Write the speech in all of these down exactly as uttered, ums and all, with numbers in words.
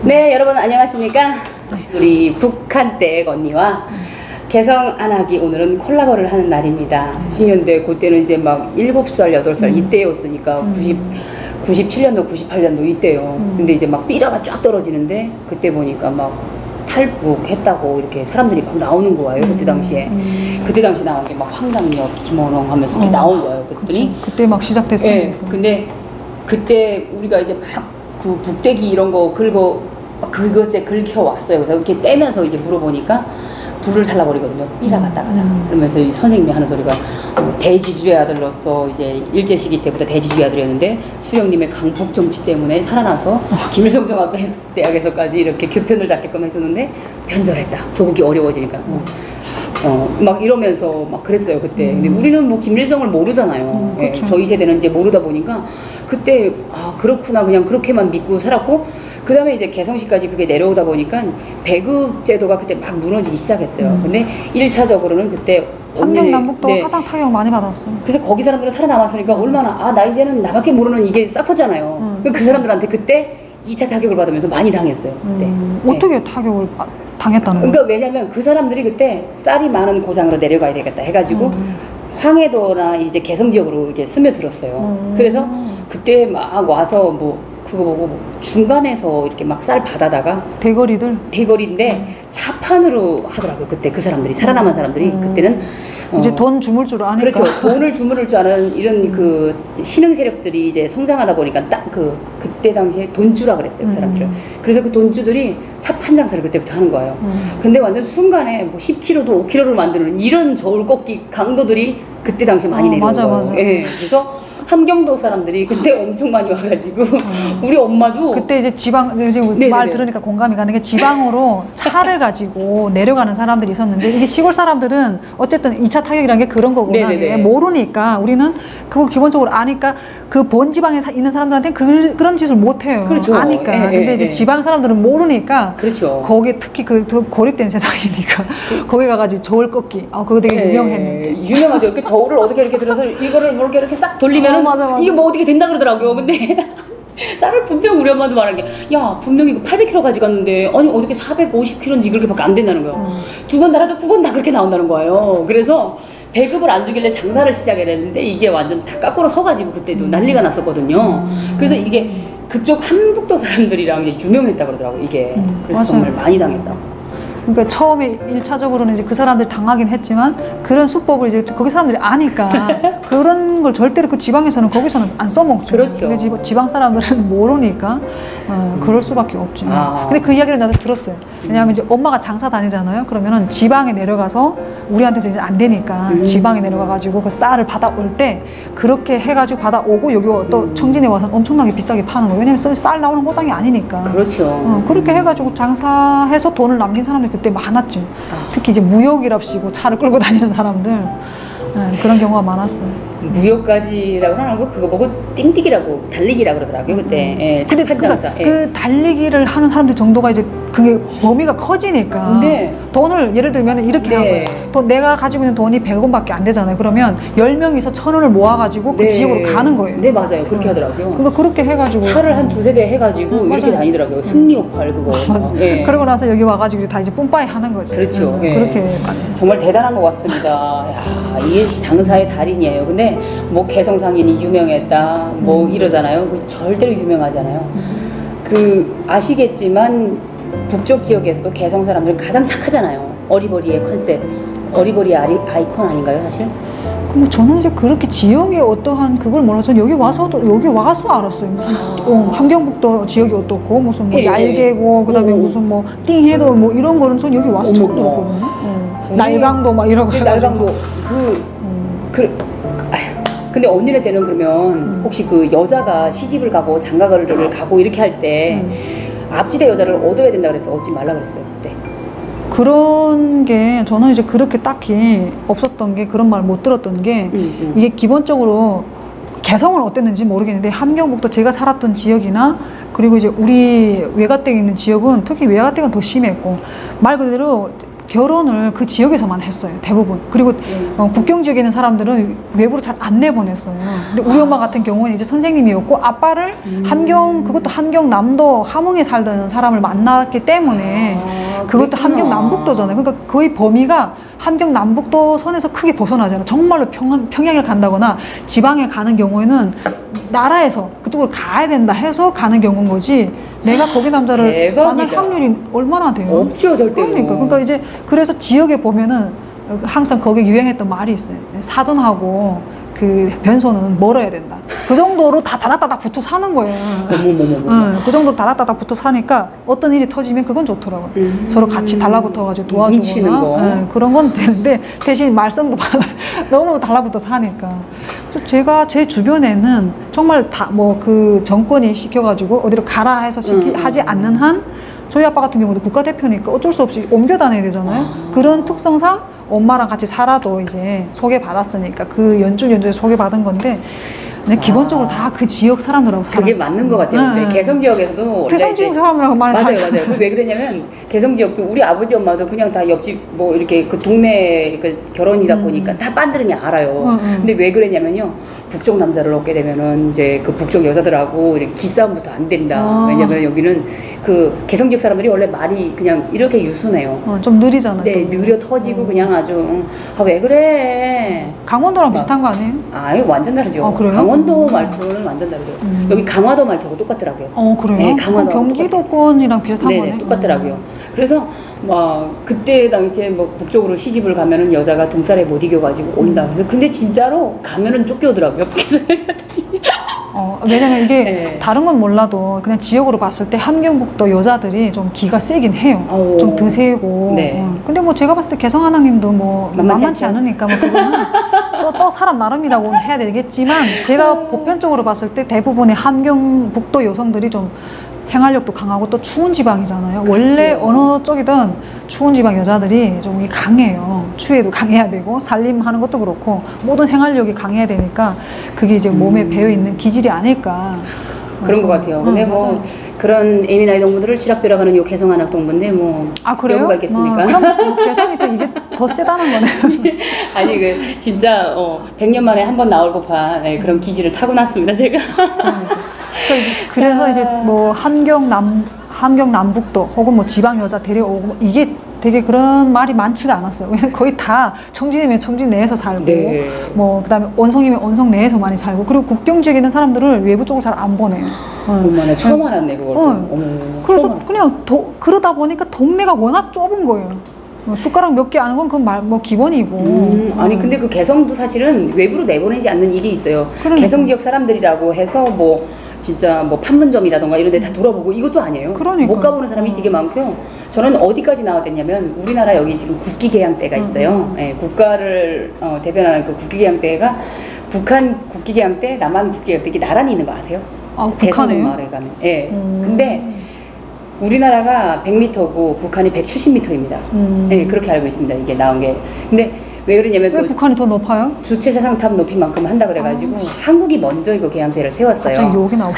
네, 여러분 안녕하십니까? 우리 북한댁 언니와 개성 안하기 오늘은 콜라보를 하는 날입니다. 구십 년대 그때는 이제 막 일곱 살, 여덟 살 이때였으니까 음. 구십, 구십칠 년도, 구십팔 년도 이때요. 음. 근데 이제 막 삐라가 쫙 떨어지는데 그때 보니까 막 탈북했다고 이렇게 사람들이 막 나오는 거예요. 그때 당시에. 음. 그때 당시 나온 게 막 황당역, 김원홍 하면서 이렇게 어. 나온 거예요. 그랬더니 그쵸. 그때 막 시작됐어요. 네, 근데 그때 우리가 이제 막 그 북대기 이런 거 긁어 그것에 긁혀 왔어요. 그래서 이렇게 떼면서 이제 물어보니까 불을 살라버리거든요. 삐라 갔다 가다. 음. 그러면서 이 선생님이 하는 소리가 어, 대지주의 아들로서 이제 일제시기 때부터 대지주의 아들이었는데 수령님의 강폭 정치 때문에 살아나서 김일성 종합대학에서까지 이렇게 교편을 잡게끔 해줬는데 변절했다. 조국이 어려워지니까. 뭐. 어, 막 이러면서 막 그랬어요, 그때. 근데 우리는 뭐 김일성을 모르잖아요. 음, 예, 그쵸. 저희 세대는 이제 모르다 보니까 그때, 아, 그렇구나. 그냥 그렇게만 믿고 살았고, 그 다음에 이제 개성시까지 그게 내려오다 보니까 배급 제도가 그때 막 무너지기 시작했어요. 음. 근데 일 차적으로는 그때 함경 남북도 네. 화상 타격 많이 받았어. 그래서 거기 사람들은 살아남았으니까 얼마나, 아, 나 이제는 나밖에 모르는 이게 싹 터잖아요. 음. 그 사람들한테 그때 이 차 타격을 받으면서 많이 당했어요, 그때. 음. 네. 어떻게 타격을 바, 당했다는 거야? 그러니까 왜냐면 그 사람들이 그때 쌀이 많은 고장으로 내려가야 되겠다 해가지고 음. 황해도나 이제 개성 지역으로 이게 스며들었어요. 음. 그래서 그때 막 와서 뭐 그거 보고 뭐 중간에서 이렇게 막 쌀 받아다가 대거리들? 대거리인데 음. 차판으로 하더라고요. 그때 그 사람들이 살아남은 사람들이 음. 그때는 이제 어, 돈 주물 줄 아니까. 그렇죠. 돈을 주무를 줄 아는 이런 그 신흥 세력들이 이제 성장하다 보니까 딱 그 그때 당시에 돈주라 그랬어요. 그 사람들을. 음. 그래서 그 돈주들이 차판 장사를 그때부터 하는 거예요. 음. 근데 완전 순간에 뭐 십 킬로그램도 오 킬로그램을 만드는 이런 저울 꺾기 강도들이 그때 당시에 많이 어, 내려온 맞아, 거예요. 맞아. 예. 그래서 함경도 사람들이 그때 엄청 많이 와가지고 음. 우리 엄마도 그때 이제 지방, 지금 네네네. 말 들으니까 공감이 가는 게 지방으로 차를 가지고 내려가는 사람들이 있었는데 이게 시골 사람들은 어쨌든 이 차 타격이라는 게 그런 거구나. 네네네. 모르니까 우리는 그걸 기본적으로 아니까 그 본 지방에 사, 있는 사람들한테는 그, 그런 짓을 못 해요. 그렇죠. 아니까. 예, 근데 예, 이제 예. 지방 사람들은 모르니까 그렇죠. 거기 특히 그 더 고립된 세상이니까 거기 가가지고 저울 꺾기. 아, 그거 되게 예, 유명했는데. 유명하죠. 이렇게 저울을 어떻게 이렇게 들어서 이거를 이렇게 이렇게 싹 돌리면은 어, 맞아, 맞아. 이게 뭐 어떻게 된다 그러더라고요. 근데 쌀을 분명 우리 엄마도 말하는 게, 야, 분명히 이거 팔백 킬로그램 가져갔는데 아니 어떻게 사백오십 킬로그램인지 그렇게밖에 안 된다는 거예요. 음. 두 번 달아도 두 번 다 그렇게 나온다는 거예요. 그래서 배급을 안 주길래 장사를 시작해야 되는데 이게 완전 다 거꾸로 서가지고 그때도 난리가 났었거든요. 음. 그래서 이게 그쪽 함북도 사람들이랑 이제 유명했다 그러더라고요. 이게. 음, 그래서 맞아요. 정말 많이 당했다고. 그러니까 처음에 일차적으로는 이제 그 사람들 당하긴 했지만 그런 수법을 이제 거기 사람들이 아니까 그런 걸 절대로 그 지방에서는 거기서는 안 써먹죠. 그렇죠. 근데 지- 지방 사람들은 모르니까 어, 음. 그럴 수밖에 없죠. 아. 근데 그 이야기를 나도 들었어요. 왜냐하면 이제 엄마가 장사 다니잖아요. 그러면은 지방에 내려가서 우리한테서 이제 안 되니까 음. 지방에 내려가가지고 그 쌀을 받아올 때 그렇게 해가지고 받아오고 여기 또 음. 청진에 와서 엄청나게 비싸게 파는 거예요. 왜냐면 쌀 나오는 고장이 아니니까. 그렇죠. 어, 그렇게 해가지고 장사해서 돈을 남긴 사람들이 그때 많았죠. 아. 특히 이제 무역이랍시고 차를 끌고 다니는 사람들 네, 그런 경우가 많았어요. 무역까지라고 하는 거 그거 보고 띵뛰기라고 달리기라고 그러더라고요 그때. 음. 예, 근데 차판 장사. 그, 예. 그 달리기를 하는 사람들 정도가 이제 그게 범위가 커지니까 근데 돈을 예를 들면 이렇게 네. 한 거예요. 돈, 내가 가지고 있는 돈이 백 원밖에 안 되잖아요. 그러면 열 명이서 천 원을 모아가지고 그 네. 지역으로 가는 거예요. 네 맞아요. 그렇게 어. 하더라고요. 그러니까 그렇게 해가지고 차를 한 두세 대 해가지고 음, 이렇게 맞아요. 다니더라고요. 승리오팔 그거. 맞아. 예. 그러고 나서 여기 와가지고 다 이제 뿜빠이 하는 거지. 그렇죠. 음, 예. 그렇게 많이 했어요. 정말 대단한 것 같습니다. 야, 이게 장사의 달인이에요. 근데 뭐 개성상인이 유명했다, 뭐 음. 이러잖아요. 그 절대로 유명하잖아요. 그 아시겠지만 북쪽 지역에서도 개성 사람들은 가장 착하잖아요. 어리버리의 컨셉, 어리버리의 아리, 아이콘 아닌가요, 사실? 뭐 저는 이제 그렇게 지역의 어떠한 그걸 몰라서 저는 여기 와서도 여기 와서 알았어요. 무슨 어, 함경북도 지역이 어떻고 무슨 뭐 예, 얄개고 그다음에 오. 무슨 뭐 띵해도 뭐 이런 거는 전 여기 와서 처음 어머나. 들었거든요. 어. 우리- 날강도 막 이러고 근데 해가지고. 날강도 그, 음. 그 아휴, 근데 언니네 때는 그러면 음. 혹시 그 여자가 시집을 가고 장가를 가고 이렇게 할 때 음. 앞지대 여자를 얻어야 된다 그래서 얻지 말라 그랬어요 그때. 그런 게 저는 이제 그렇게 딱히 없었던 게 그런 말 못 들었던 게 음, 음. 이게 기본적으로 개성은 어땠는지 모르겠는데 함경북도 제가 살았던 지역이나 그리고 이제 우리 외가댁에 있는 지역은 특히 외가댁은 더 심했고 말 그대로 결혼을 그 지역에서만 했어요, 대부분. 그리고 음. 어, 국경 지역에 있는 사람들은 외부로 잘 안 내보냈어요. 근데 우리 엄마 같은 경우는 이제 선생님이었고 아빠를 음. 함경, 그것도 함경남도 함흥에 살던 사람을 만났기 때문에 아, 그것도 그랬구나. 함경남북도잖아요. 그러니까 거의 범위가 함경남북도 선에서 크게 벗어나잖아요. 정말로 평, 평양을 간다거나 지방에 가는 경우에는 나라에서 그쪽으로 가야 된다 해서 가는 경우인 거지, 내가 거기 남자를 대박이다. 만날 확률이 얼마나 돼요? 없죠, 절대로. 그러니까. 그러니까 이제 그래서 지역에 보면은 항상 거기 유행했던 말이 있어요. 사돈하고 그 변소는 멀어야 된다. 그 정도로 다 다닥다닥 붙어 사는 거예요. 어머머머머. 응, 그 정도로 다닥다닥 붙어 사니까 어떤 일이 터지면 그건 좋더라고요. 음. 서로 같이 달라붙어가지고 뭉치는 도와주거나 거. 응, 그런 건 되는데 대신 말썽도 많아. 너무 달라붙어 사니까. 그래서 제가 제 주변에는 정말 다 뭐 그 정권이 시켜가지고 어디로 가라 해서 시키, 음, 음, 하지 음. 않는 한, 저희 아빠 같은 경우도 국가대표니까 어쩔 수 없이 옮겨 다녀야 되잖아요. 아. 그런 특성상 엄마랑 같이 살아도 이제 소개받았으니까 그 연중 연주에 소개받은 건데, 근데 아. 기본적으로 다 그 지역 사람들하고 살아. 그게 맞는 것 같아요. 응, 근데 응. 개성 지역에서도 원래 개성 지역 이제- 사람들하고 많이 맞아요, 살잖아요. 맞아요. 그왜 그러냐면 개성 지역도 우리 아버지 엄마도 그냥 다 옆집 뭐 이렇게 그 동네 그 결혼이다 음. 보니까 다 빤드름이 알아요. 응, 응. 근데 왜 그랬냐면요, 북쪽 남자를 얻게 되면은 이제 그 북쪽 여자들하고 이렇게 기싸움부터 안 된다. 아. 왜냐면 여기는 그 개성 지역 사람들이 원래 말이 그냥 이렇게 유순해요. 어, 좀 느리잖아요. 네, 또. 느려 터지고 음. 그냥 아주 아 왜 그래? 강원도랑 비슷한 거 아니에요? 아유 완전 다르죠. 아, 그래요? 강원도 음. 말투는 완전 다르죠. 음. 여기 강화도 말투하고 똑같더라고요. 어, 그래요? 네, 강화도 그럼 경기도권이랑 비슷한 네네, 거네. 똑같더라고요. 그래서 막 그때 당시에 뭐 북쪽으로 시집을 가면은 여자가 등살에 못 이겨가지고 온다. 그래서 근데 진짜로 가면은 쫓겨오더라고요. 북에서 여자들이. 어, 왜냐면 이게 네. 다른 건 몰라도 그냥 지역으로 봤을 때 함경북도 여자들이 좀 기가 세긴 해요. 아오. 좀 드세고. 네. 어. 근데 뭐 제가 봤을 때 개성 하나님도 뭐 만만치 만만치, 않죠. 않으니까 뭐 그거는 또, 또 사람 나름이라고 해야 되겠지만, 제가 보편적으로 봤을 때 대부분의 함경북도 여성들이 좀 생활력도 강하고 또 추운 지방이잖아요. 원래 그렇죠. 어느 쪽이든 추운 지방 여자들이 좀 강해요. 추위에도 강해야 되고 살림하는 것도 그렇고 모든 생활력이 강해야 되니까 그게 이제 몸에 음. 배어있는 기질이 아닐까. 그런 것 같아요. 근데 응, 뭐 맞아요. 그런 예민아이 동무들을 쥐락펴락하는 요 개성한학 동무인데 뭐 아, 그래요? 여부가 있겠습니까? 어, 그럼 개성이 더 이게 더 세다는 거네요. 아니 그 진짜 어, 백 년 만에 한 번 나올 법한 네, 그런 기질을 타고났습니다 제가. 그러니까 그래서 이제 뭐 함경 남 함경 남북도 혹은 뭐 지방 여자 데려오고 뭐 이게 되게 그런 말이 많지가 않았어요. 왜냐면 거의 다 청진이면 청진 내에서 살고, 네. 뭐 그다음에 원성이면 원성 내에서 많이 살고, 그리고 국경 지역에 있는 사람들을 외부 쪽으로 잘 안 보내요. 어. 어머나 처음 알았네 그걸. 또. 어. 어머, 그래서 처음 알았어. 그냥 도, 그러다 보니까 동네가 워낙 좁은 거예요. 뭐 숟가락 몇 개 아는 건 그건 말, 뭐 기본이고. 음, 아니 음. 근데 그 개성도 사실은 외부로 내보내지 않는 일이 있어요. 그러니까. 개성 지역 사람들이라고 해서 뭐 진짜 뭐 판문점이라던가 이런 데 다 돌아보고 이것도 아니에요. 그러니까. 못 가보는 사람이 되게 많고요. 저는 어디까지 나왔댔냐면 우리나라 여기 지금 국기개양대가 있어요. 예, 국가를 어, 대변하는 그 국기개양대가 북한 국기개양대, 남한 국기개양대 이게 나란히 있는 거 아세요? 아, 대선동 북한에요? 마을에 가면. 예. 음. 근데 우리나라가 백 미터고 북한이 백칠십 미터입니다. 음. 예, 그렇게 알고 있습니다. 이게 나온 게. 근데 왜 그러냐면 왜 그 북한이 더 높아요? 주체 사상탑 높이만큼 한다 그래가지고 한국이 먼저 이거 개양대를 세웠어요. 갑자기 욕이 나올라.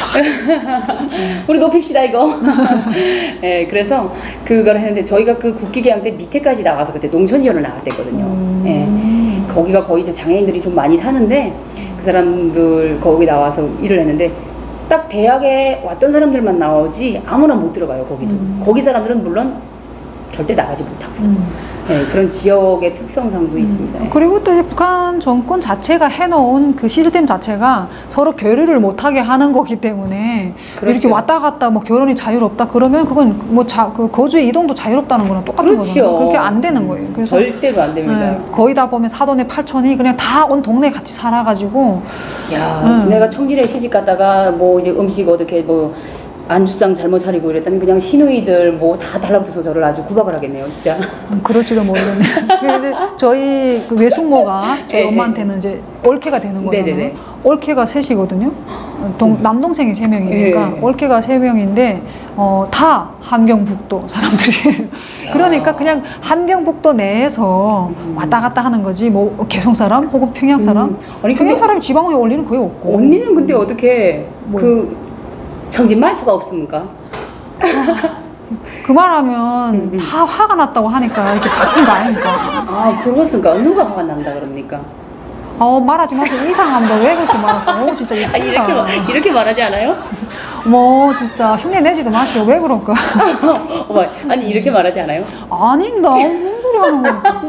우리 높입시다 이거. 예, 그래서 그걸 했는데 저희가 그 국기개양대 밑에까지 나가서 그때 농촌지원을 나갔댔거든요. 음. 예, 거기가 거의 이제 장애인들이 좀 많이 사는데 그 사람들 거기 나와서 일을 했는데 딱 대학에 왔던 사람들만 나오지 아무나 못 들어가요 거기도. 음. 거기 사람들은 물론 절대 나가지 못하고. 음. 예, 그런 지역의 특성상도 있습니다. 예. 그리고 또 이제 북한 정권 자체가 해놓은 그 시스템 자체가 서로 교류를 못하게 하는 거기 때문에 그렇죠. 이렇게 왔다 갔다 뭐 결혼이 자유롭다 그러면 그건 뭐 자, 그 거주의 이동도 자유롭다는 거랑 똑같은 그렇죠. 거잖아요. 그렇게 안 되는 거예요. 그래서 절대로 안 됩니다. 예, 거의 다 보면 사돈의 팔촌이 그냥 다 온 동네에 같이 살아가지고 야, 음. 내가 청진에 시집 갔다가 뭐 이제 음식 어떻게 뭐 안주상 잘못 차리고 이랬더니 그냥 시누이들 뭐 다 달라붙어서 저를 아주 구박을 하겠네요, 진짜. 음, 그럴지도 모르겠네요. 그래서 이제 저희 그 외숙모가 저희 네, 엄마한테는 이제 올케가 되는 거잖아요. 네네네. 올케가 셋이거든요. 동, 남동생이 세 명이니까 네. 올케가 세 명인데 어, 다 함경북도 사람들이에요. 그러니까 그냥 함경북도 내에서 음. 왔다 갔다 하는 거지 뭐 개성 사람 혹은 평양 사람. 음. 아니, 평양 근데 사람이 지방에 올 일은 거의 없고. 언니는 근데 어떻게 뭐. 그 청진 말투가 없습니까? 그 말하면 음, 음. 다 화가 났다고 하니까 이렇게 바꾼 거 아닙니까? 아, 그렇습니까? 누가 화가 난다 그럽니까? 어, 말하지 마세요. 이상합니다. 왜 그렇게 말하고? 어, 진짜 아, 이쁘다. 이렇게, 말- 이렇게 말하지 않아요? 뭐, 진짜 흉내 내지도 마시오. 왜 그럴까? 어머, 아니, 이렇게 말하지 않아요? 아닌가? 무슨 소리 하는 거야?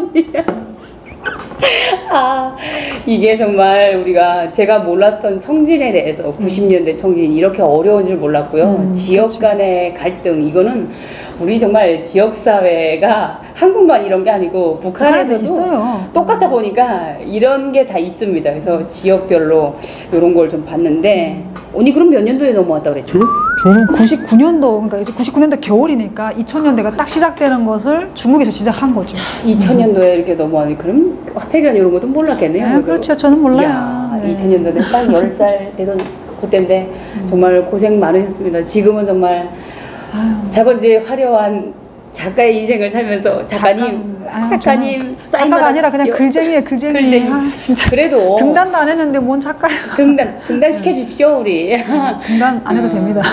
아, 이게 정말 우리가 제가 몰랐던 청진에 대해서 구십 년대 청진 이렇게 어려운 줄 몰랐고요. 음, 지역 그렇죠. 간의 갈등 이거는 우리 정말 지역 사회가 한국만 이런 게 아니고 북한에서도 있어요. 똑같다 보니까 이런 게 다 있습니다. 그래서 지역별로 이런 걸 좀 봤는데 언니 그럼 몇 년도에 넘어왔다 그랬죠? 저는 구십구 년도, 그러니까 이제 구십구 년도 겨울이니까 이천 년대가 딱 시작되는 것을 중국에서 시작한 거죠. 이천 년도에 이렇게 넘어왔니? 그럼 화폐견 이런 것도 몰랐겠네요. 아, 그렇죠. 저는 몰라요. 이야, 네. 이천 년도에 딱 열 살 되던 그때인데 정말 고생 많으셨습니다. 지금은 정말 아유. 자본주의 화려한 작가의 인생을 살면서 작가님, 아유, 작가님 사인 작가가 아니라 그냥 받아주십시오. 글쟁이에요, 글쟁이. 글쟁이. 아, 진짜. 그래도 등단도 안 했는데 뭔 작가야. 등단 등단 시켜주십시오 우리. 등단 안 해도 음. 됩니다.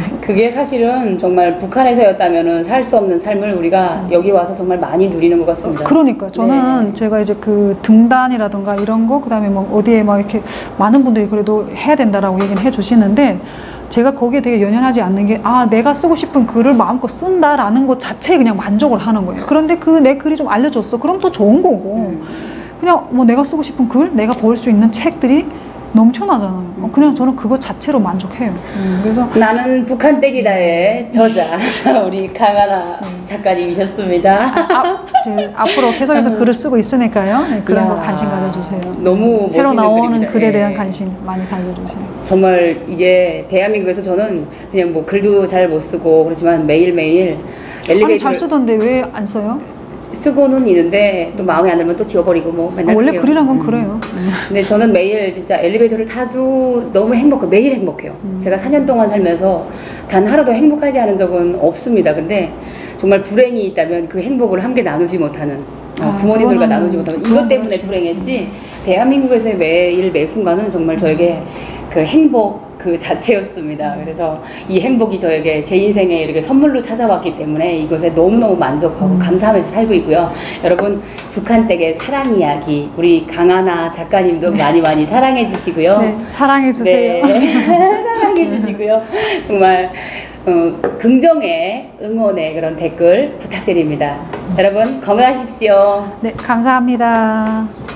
그게 사실은 정말 북한에서였다면은 살 수 없는 삶을 우리가 여기 와서 정말 많이 누리는 것 같습니다. 그러니까 저는 네. 제가 이제 그 등단이라든가 이런 거, 그다음에 뭐 어디에 막 이렇게 많은 분들이 그래도 해야 된다라고 얘기는 해주시는데, 제가 거기에 되게 연연하지 않는 게, 아, 내가 쓰고 싶은 글을 마음껏 쓴다라는 것 자체에 그냥 만족을 하는 거예요. 그런데 그 내 글이 좀 알려줬어. 그럼 또 좋은 거고. 음. 그냥 뭐 내가 쓰고 싶은 글, 내가 볼 수 있는 책들이 넘쳐나잖아요. 어, 그냥 저는 그거 자체로 만족해요. 음, 그래서 나는 북한 떼기다의 저자 우리 강하나 작가님이셨습니다. 아, 이제 앞으로 계속해서 글을 쓰고 있으니까요. 네, 그런 야, 거 관심 가져주세요. 너무 새로 멋있는 나오는 글입니다. 글에 예. 대한 관심 많이 가져주세요. 정말 이게 대한민국에서 저는 그냥 뭐 글도 잘 못 쓰고 그렇지만 매일매일 아니, 잘 엘리베이터를 쓰던데 왜 안 써요? 쓰고는 있는데 또 마음에 안 들면 또 지워버리고 뭐 아, 맨날 원래 그래요. 글이란 건 음. 그래요. 근데 저는 매일 진짜 엘리베이터를 타도 너무 행복해. 매일 행복해요. 음. 제가 사 년 동안 살면서 단 하루도 행복하지 않은 적은 없습니다. 근데 정말 불행이 있다면 그 행복을 함께 나누지 못하는 어, 아, 부모님들과 그거는- 나누지 못하는 이것 그건 때문에 그렇지. 불행했지 대한민국에서의 매일 매 순간은 정말 저에게 그 행복 그 자체였습니다. 그래서 이 행복이 저에게 제 인생에 이렇게 선물로 찾아왔기 때문에 이것에 너무너무 만족하고 음. 감사하면서 살고 있고요. 여러분 북한 댁의 사랑 이야기 우리 강하나 작가님도 많이 많이 사랑해 주시고요. 네, 사랑해 주세요. 네, 사랑해 주시고요. 정말 어, 긍정의 응원의 그런 댓글 부탁드립니다. 여러분 건강하십시오. 네, 감사합니다.